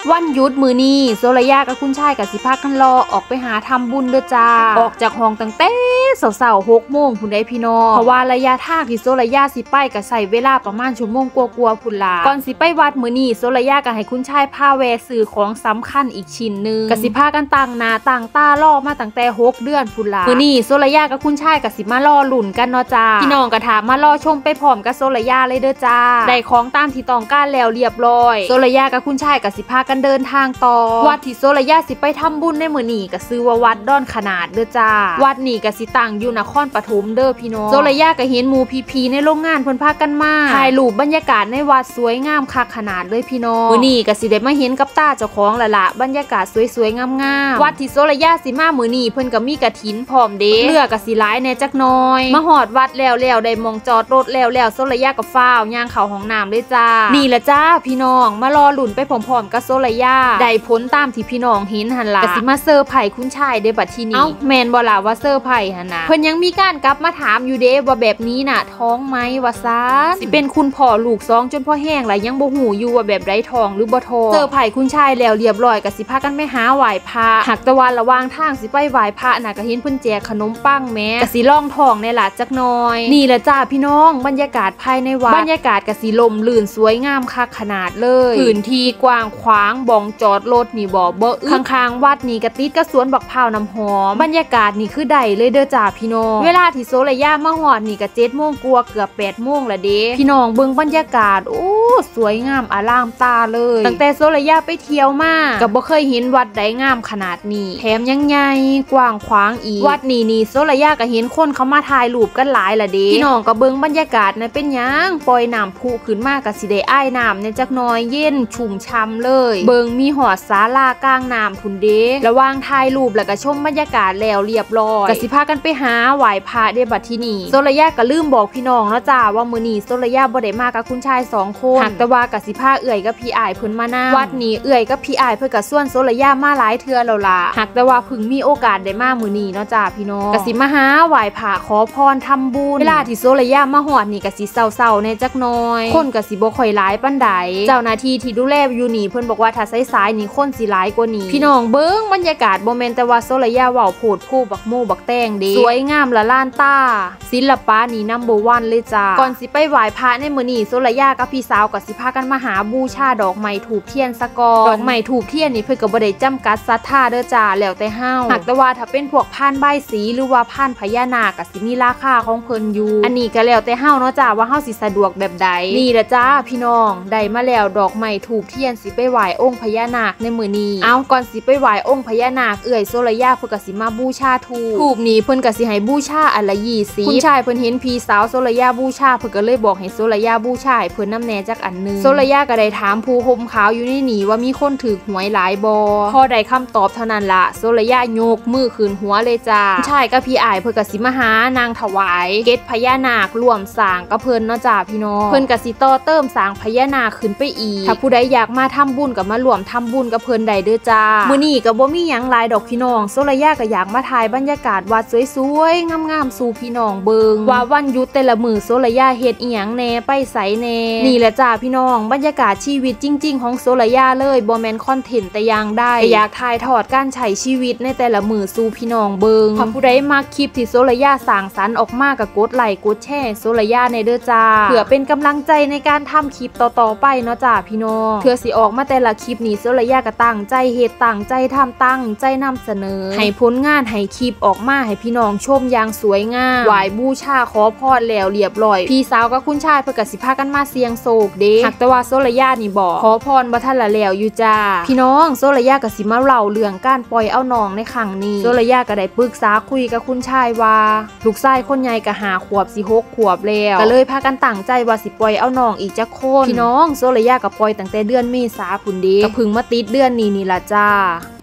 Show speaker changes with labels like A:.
A: วันหยุดมือนี้โซลยากับคุณชายกับสิพากันรอออกไปหาทำบุญเด้อจ้าออกจากห้องตั้งแต่เสาร์6 โมงพุ่นได้พี่น้องเพราะว่าระยะทางที่โซลยาสิไปก็ใส่เวลาประมาณชั่วโมงกว่าๆพุ่นล่ะก่อนสิไปวัดมือนี้โซลยาก็ให้คุณชายพาแวะซื้อของสำคัญอีกชิ้นนึงก็สิพากันตั้งหน้าตั้งตารอมาตั้งแต่6 เดือนพุ่นล่ะมือนี้โซลยากับคุณชายก็สิมารอลุ้นกันเนาะจ้าพี่น้องก็ถามมารอชมไปพร้อมกับโซลยาเลยเด้อจ้าได้ของตามที่ต้องการแล้วเรียบร้อยโซลยากับคุณชายก็สิพากันเดินทางต่อวัดที่โซลยาสิไปทำบุญในมื้อนี้ก็ชื่อว่าวัดดอนขนาดเด้อจ้าวัดนี้ก็สิตั้งอยู่นครปฐมเด้อพี่น้องโซลยาก็เห็นหมู่พี่ๆในโรงงานเพิ่นพากันมาถ่ายรูปบรรยากาศในวัดสวยงามคักขนาดเลยพี่น้องมื้อนี้ก็สิได้มาเห็นกับตาเจ้าของละละบรรยากาศสวยๆงามๆวัดที่โซลยาสิมามื้อนี้เพิ่นก็มีกฐินพร้อมเด้เรือก็สิหลายแน่จักหน่อยมาฮอดวัดแล้วได้มองจอดรถแล้วโซลยาก็ฟ้าวย่างเข้าห้องน้ำเลยจ้านี่ละจ้าพี่น้องมารอลุ้นไปพร้อมๆกับโซลยาได้ผลตามที่พี่น้องเห็นหั่นล่ะก็สิมาเซอร์ไพรส์คุณชายเด้บัดทีนี้แม่นบ่ล่ะว่าเซอร์ไพรส์หั่นน่ะเพิ่นยังมีการกลับมาถามอยู่เด้ว่าแบบนี้น่ะท้องไหมว่าซะสิเป็นคุณพ่อลูก2จนพ่อแห้งล่ะยังบ่ฮู้อยู่ว่าแบบใดท้องหรือบ่ท้องเซอร์ไพรส์คุณชายแล้วเรียบร้อยก็สิพากันไปหาไหว้พระหักตะวันระหว่างทางสิไปไหว้พระน่ะก็เห็นเพิ่นแจกขนมปังแม้ก็สิลองท้องในล่ะจักหน่อยนี่แหละจ้าพี่น้องบรรยากาศภายในวัดบรรยากาศก็สิลมลื่นสวยงามคักขนาดเลยพื้นที่กว้างขวางบ่องจอดรถนี่บ่ข้างๆวัดนี่ก็ติดกับสวนบักพร้าวน้ำหอมบรรยากาศนี่คือได้เลยเด้อจ้าพี่น้องเวลาที่โซลยามาฮอดนี่ก็7 โมงกว่าเกือบ8 โมงละเด้พี่น้องเบิ่งบรรยากาศโอ้สวยงามอลามตาเลยตั้งแต่โซลยาไปเที่ยวมาก็บ่เคยเห็นวัดใดงามขนาดนี้แถมยังใหญ่กว้างขวางอีกวัดนี่โซลยาก็เห็นคนเขามาถ่ายรูปกันหลายละเด้พี่น้องก็เบิ่งบรรยากาศนั่นเป็นหยังปล่อยน้ำพุขึ้นมาก็สิได้อ้ายน้ำในจักหน่อยเย็นชุ่มช่ำเลยเบิ่งมีหอดศาลากลางน้ำพุ่นเด้ระหว่างถ่ายรูปแล้วก็ชมบรรยากาศแล้วเรียบร้อยก็สิพากันไปหาไหว้พระเด้บัดทีนี้โซลยาก็ลืมบอกพี่น้องเนาะจ้าว่ามื้อนี้โซลยาบ่ได้มากับคุณชาย2 คนหักแต่ว่าก็สิพาเอื้อยกับพี่อ้ายเพิ่นมานำวัดนี้เอื้อยกับพี่อ้ายเพิ่นก็ส่วนโซลยามาหลายเทื่อแล้วล่ะหักแต่ว่าเพิ่งมีโอกาสได้มามื้อนี้เนาะจ้าพี่น้องก็สิมาหาไหว้พระขอพรทำบุญเวลาที่โซลยามาฮอดนี่ก็สิเศร้าๆในจักหน่อยคนก็สิบ่ค่อยหลายปานใดเจ้าหน้าที่ที่ดูแลอยู่นี่เพิ่นบอกว่าถ้าสายๆนี่คนสิหลายกว่านี้พี่น้องเบิ่งบรรยากาศบ่แม่นแต่ว่าโซลยาเว้าโพดผู้บักโมบักแตงเด้สวยงามละล้านตาศิลปะนี่นัมเบอร์1เลยจ้าก่อนสิไปไหว้พระในมื้อนี้โซลยากับพี่สาวก็สิพากันมาหาบูชาดอกไม้ธูปเทียนซะก่อนดอกไม้ธูปเทียนนี่เพิ่นก็บ่ได้จำกัดศรัทธาเด้อจ้าแล้วแต่เฮาหากแต่ว่าถ้าเป็นพวกพานใบสีหรือว่าพานพญานาคก็สิมีราคาของเพิ่นอยู่อันนี้ก็แล้วแต่เฮาเนาะจ้าว่าเฮาสิสะดวกแบบใดนี่ล่ะจ้าพี่น้องได้มาแล้วดอกไม้ธูปเทียนสิไปไหว้องค์พญานาคในมื้อนี้เอาก่อนสิไปไหว้องค์พญานาคเอื้อยโซลยาเพิ่นก็สิมาบูชาธูปนี้เพิ่นก็สิให้บูชาอันละ20คุณชายเพิ่นเห็นพี่สาวโซลยาบูชาเพิ่นก็เลยบอกให้โซลยาบูชาให้เพิ่นนำแน่จักอันนึงโซลยาก็ได้ถามผู้ห่มขาวอยู่ในนี่ว่ามีคนถูกหวยหลายบ่พอได้คำตอบเท่านั้นละโซลยายกมือขึ้นหัวเลยจ้าคุณชายกับพี่อ้ายเพิ่นก็สิมาหานางถวายเกศพญานาคร่วมสร้างกับเพิ่นเนาะจ้าพี่น้องเพิ่นก็สิต่อเติมสร้างพญานาคขึ้นไปอีกถ้าผู้ใดอยากมาทำบุญก็มาร่วมทำบุญกับเพิ่นได้เด้อจ้ามื้อนี้ก็บ่มีหยังหลายดอกพี่น้องโซลยาก็อยากมาถ่ายบรรยากาศวัดสวยๆงามๆสู่พี่น้องเบิงว่าวันหยุดแต่ละมื้อโซลยาเฮ็ดอีหยังแน่ไปไสแน่นี่แหละจ้าพี่น้องบรรยากาศชีวิตจริงๆของโซลยาเลยบ่แม่นคอนเทนต์แต่อย่างใดอยากถ่ายทอดการใช้ชีวิตในแต่ละมื้อสู่พี่น้องเบิงถ้าผู้ใดมักคลิปที่โซลยาสร้างสรรค์ออกมาก็กดไลค์กดแชร์โซลยาในเด้อจ้าเพื่อเป็นกำลังใจในการทำคลิปต่อๆไปเนาะจ้าพี่น้องเพื่อสิออกมาแต่ละคลิปนี้โซลยาก็ตั้งใจเฮ็ดตั้งใจทำตั้งใจนำเสนอให้ผลงานให้คลิปออกมาให้พี่น้องชมอย่างสวยงามไหว้บูชาขอพรแล้วเรียบร้อยพี่สาวกับคุณชายเพิ่นก็สิพากันมาเสี่ยงโชคเด้หักแต่ว่าโซลยานี่บอกขอพรบ่ทันละแล้วอยู่จ้าพี่น้องโซลยาก็สิมาเล่าเรื่องการปล่อยเอาน้องในครั้งนี้โซลยาก็ได้ปรึกษาคุยกับคุณชายว่าลูกชายคนใหญ่ก็5 ขวบสิ6 ขวบแล้วก็เลยพากันตั้งใจว่าสิปล่อยเอาน้องอีกจักคนพี่น้องโซลยาก็ปล่อยตั้งแต่เดือนเมษาพุ่นเด้ก็เพิ่งมาติดเดือนนี้นี่ล่ะจ้า